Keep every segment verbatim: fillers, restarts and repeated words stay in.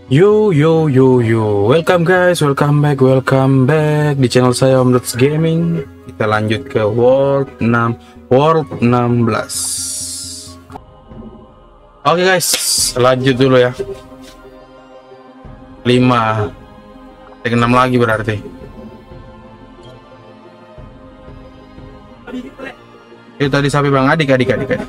Yo yo yo yo, welcome guys, welcome back, welcome back di channel saya Om Dots Gaming. Kita lanjut ke World enam, World enam belas. Oke guys, lanjut dulu ya. lima, enam lagi berarti. Itu tadi sampai Bang adik, adik, adik, adik.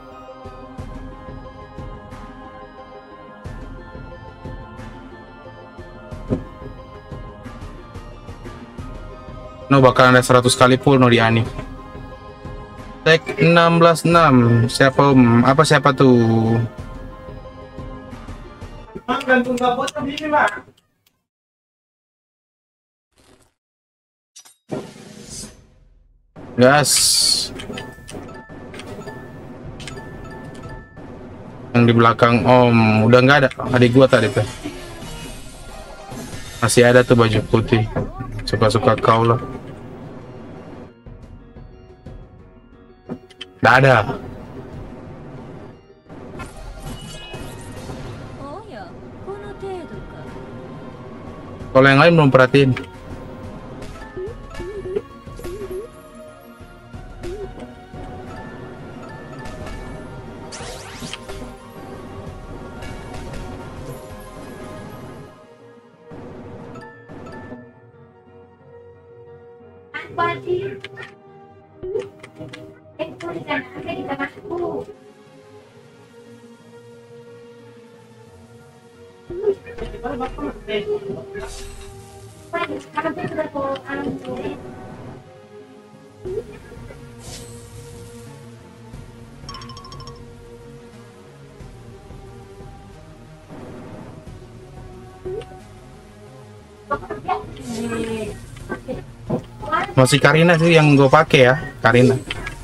No, bakal ada seratus kali full no di anime. Tag enam belas enam. Siapa Om? Apa siapa tuh? Gantung kapot ini, Pak. Gas. Yang di belakang Om udah nggak ada. Adik gua tadi tuh. Masih ada tuh baju putih. Suka-suka kau lah. Nggak ada. Kalau yang lain belum perhatiin. Masih Karina sih yang gue pakai ya, Karina.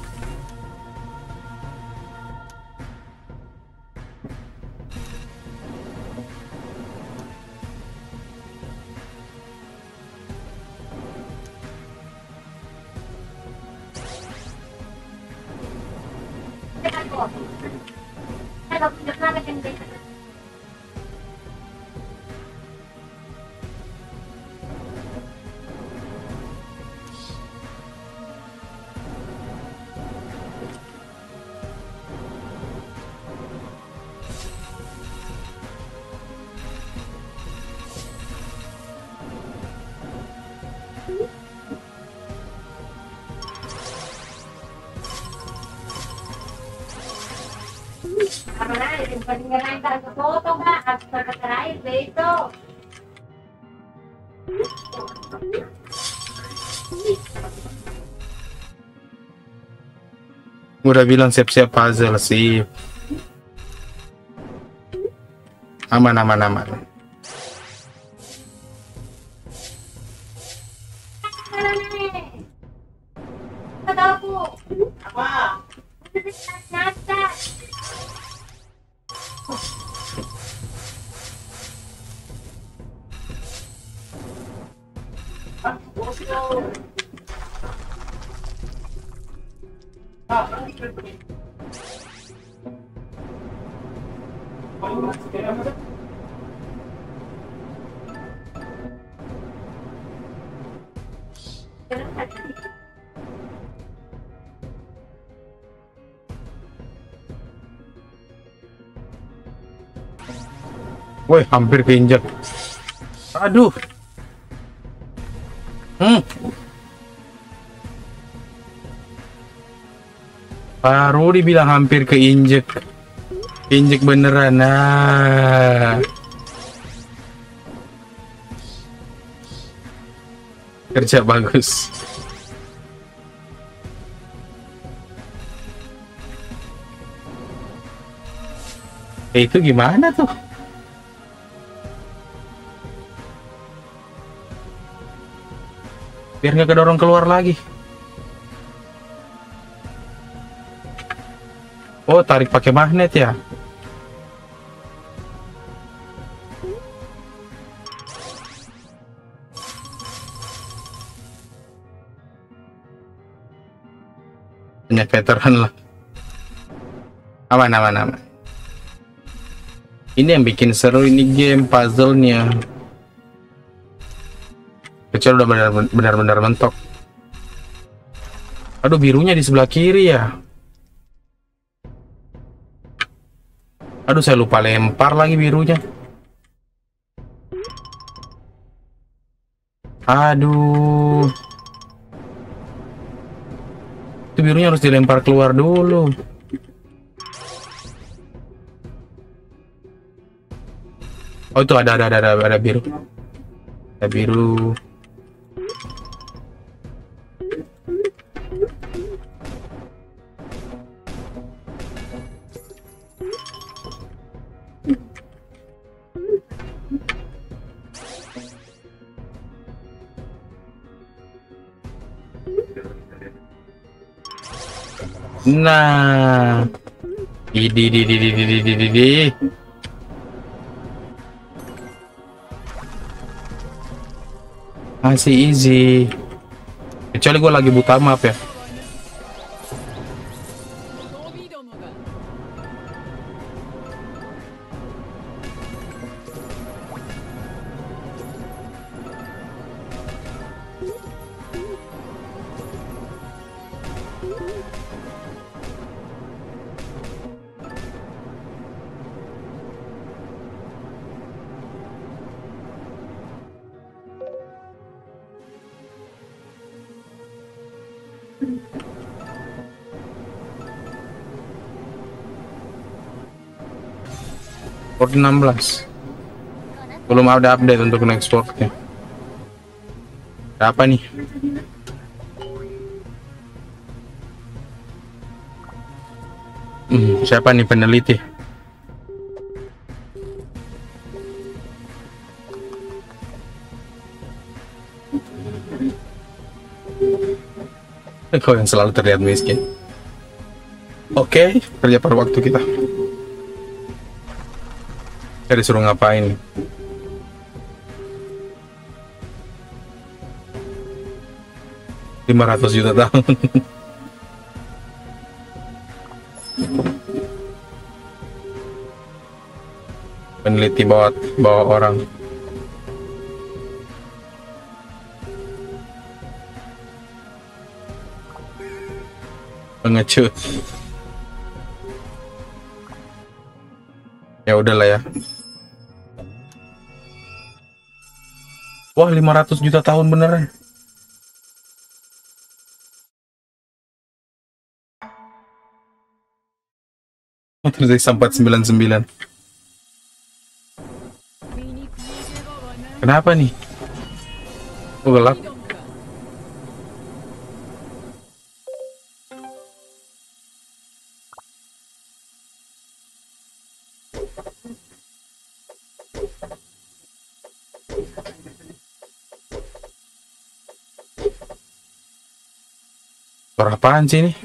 Udah bilang siap-siap puzzle sih. Aman, aman, aman. Woi, hampir keinjak. Aduh. Hmm. Baru dibilang hampir keinjek. Injek beneran. Nah. Kerja bagus. Eh, itu gimana tuh? Biar nggak kedorong keluar lagi. Oh, tarik pakai magnet ya. Hanya veteran lah. Aman, aman, aman. Ini yang bikin seru ini game puzzle-nya. Kecil udah benar-benar mentok. Aduh, birunya di sebelah kiri ya. Aduh, saya lupa lempar lagi birunya. Aduh. Itu birunya harus dilempar keluar dulu. Oh, itu ada ada ada ada, ada biru. Ada biru. Nah, di di di di di di di di di. Masih easy. Kecuali gue lagi buta map ya. Port enam belas belum ada update untuk nextportnya. Apa nih? Hmm, siapa nih peneliti? Kau yang selalu terlihat miskin. Oke, kerja pada waktu kita. Kita disuruh ngapain? lima ratus juta tahun. Peneliti bawa bawa orang. Pengecut. Ya udahlah ya. Wah, lima ratus juta tahun beneran. Oh, terus sampai sembilan puluh sembilan. Kenapa nih? Oh, gelap. Suara apaan sih ini?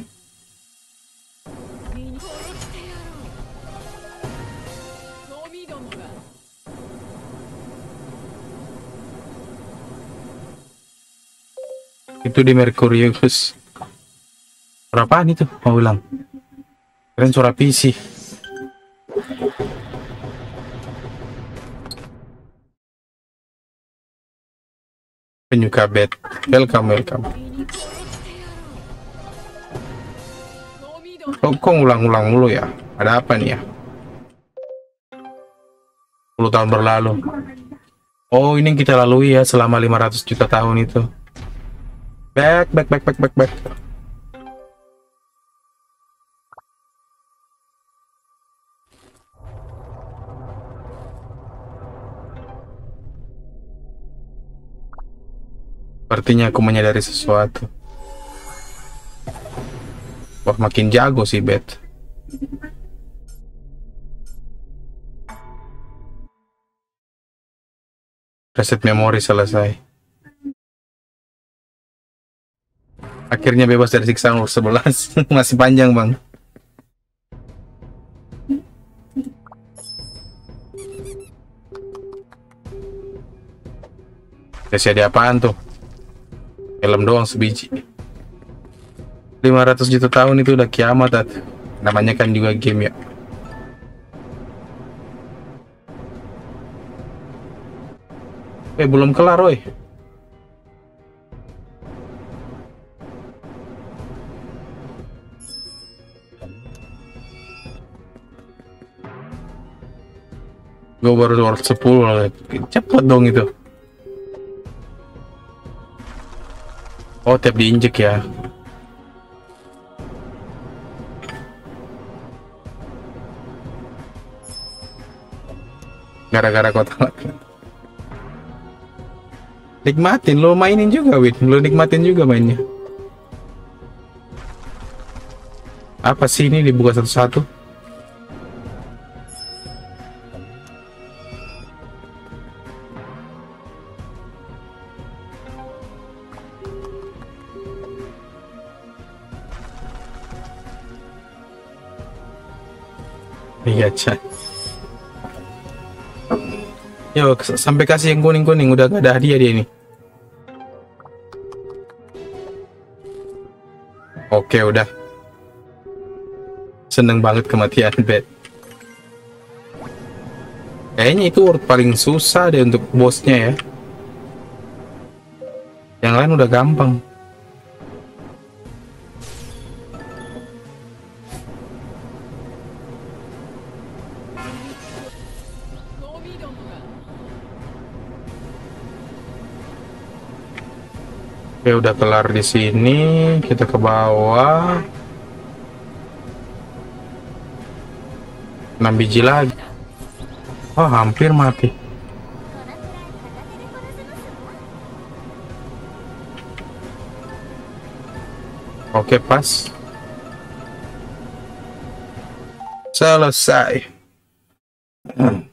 Itu di Mercurius. Suara apaan itu? Mau bilang. Keren suara P C. Penyuka bed. Welcome, welcome. Oh, kok ngulang-ngulang mulu ya? Ada apa nih ya? sepuluh tahun berlalu. Oh, ini yang kita lalui ya selama lima ratus juta tahun itu. Back, back, back, back, back, back. Sepertinya aku menyadari sesuatu. Wah, makin jago sih Bet. Reset memori selesai. Akhirnya bebas dari siksaan nomor sebelas. Masih panjang, Bang. Kasih ada apaan tuh? Helm doang sebiji. lima ratus juta tahun itu udah kiamat, at. Namanya kan juga game ya. Eh, belum kelar, woi. Gue baru world sepuluh, cepet dong itu. Oh, tiap diinjek ya. Gara-gara kotak. Nikmatin, lo mainin juga, Win. Lo nikmatin juga mainnya. Apa sih ini dibuka satu-satu? Iya, Chan. Yo, sampai kasih yang kuning-kuning, udah gak ada hadiah dia ini. Oke, udah. Seneng banget kematian bed. Kayaknya itu word paling susah deh untuk bosnya ya. Yang lain udah gampang. Oke, udah kelar di sini. Kita ke bawah. enam biji lagi. Oh, hampir mati. Oke, pas. Selesai.